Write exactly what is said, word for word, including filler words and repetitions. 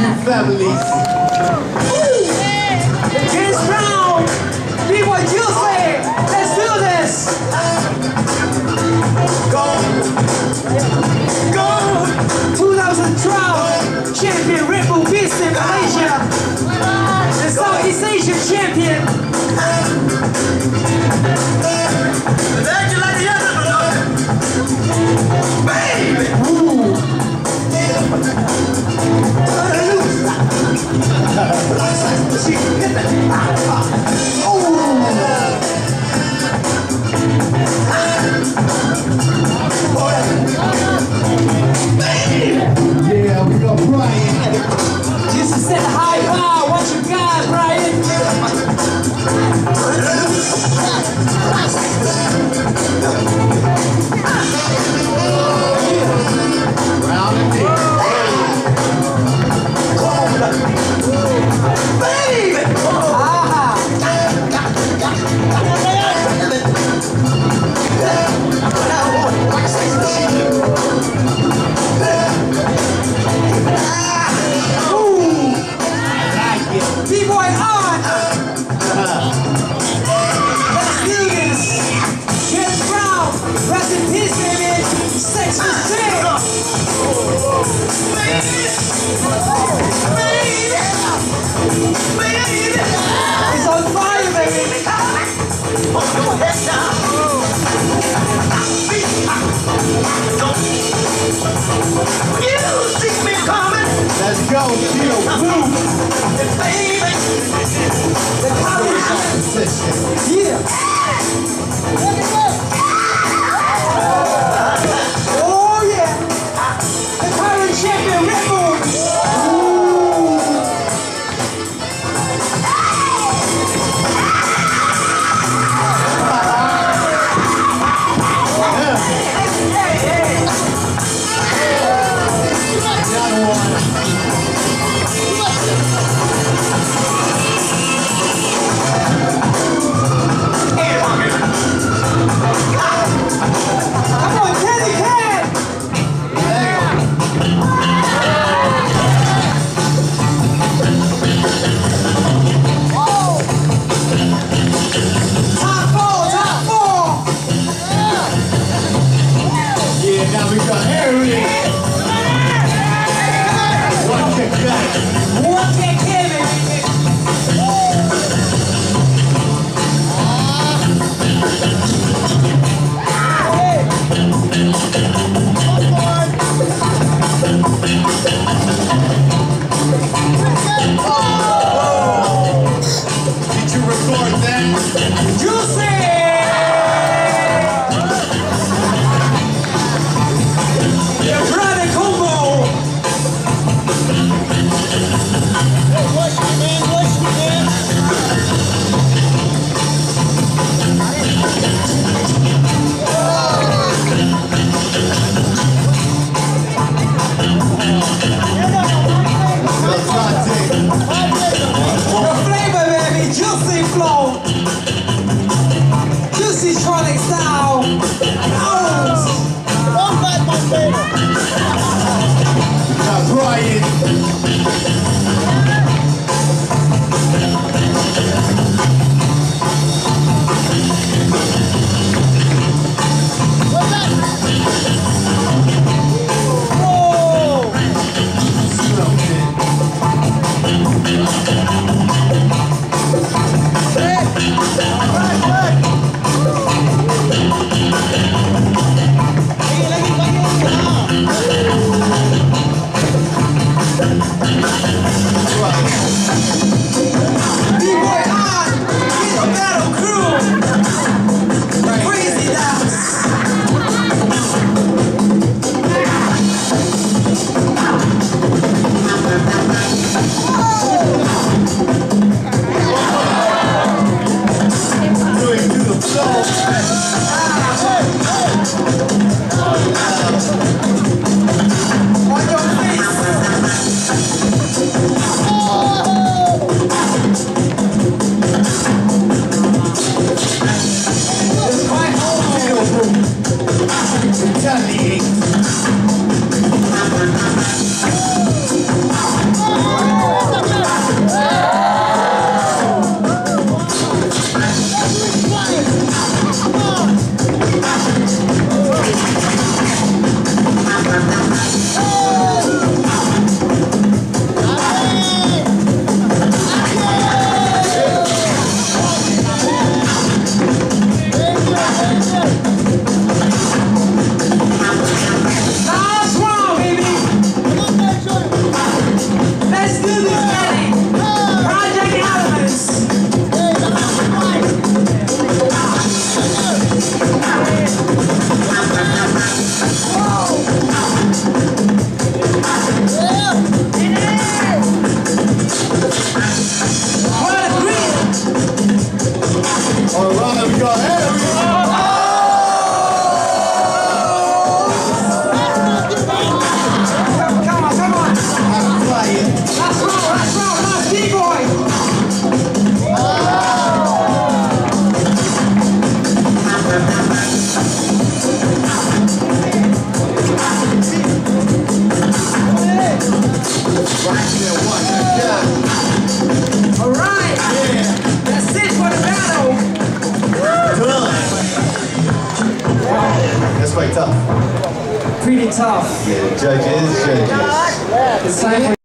families. James Brown, B-Boy Juicy, let's do this. Go, go. twenty twelve champion Red Bull Beast in Malaysia, the Southeast Asian champion. Baby! Ooh. Yeah, we got Brian. Just to set the high bar, what you got, Brian? Round and deep. Baby! Ah! B-Boy on! Let's do this! James Brown! Rest in peace, baby! Sex for sale! It's on fire, baby! You see me coming! Let's go, Geo Blue. The college Position. Yeah. Oh yeah. The current champion Red Bull. Come on, Teddy Cat! Top four, top four! Yeah, now we got Harry. One kick back. One kick here, baby. Did you record that? Juicy! The brother combo! Rocking it, what you got? Alright, Yeah. that's it for the battle. Done. That's quite tough. Pretty tough. Yeah, judges, judges. It's time for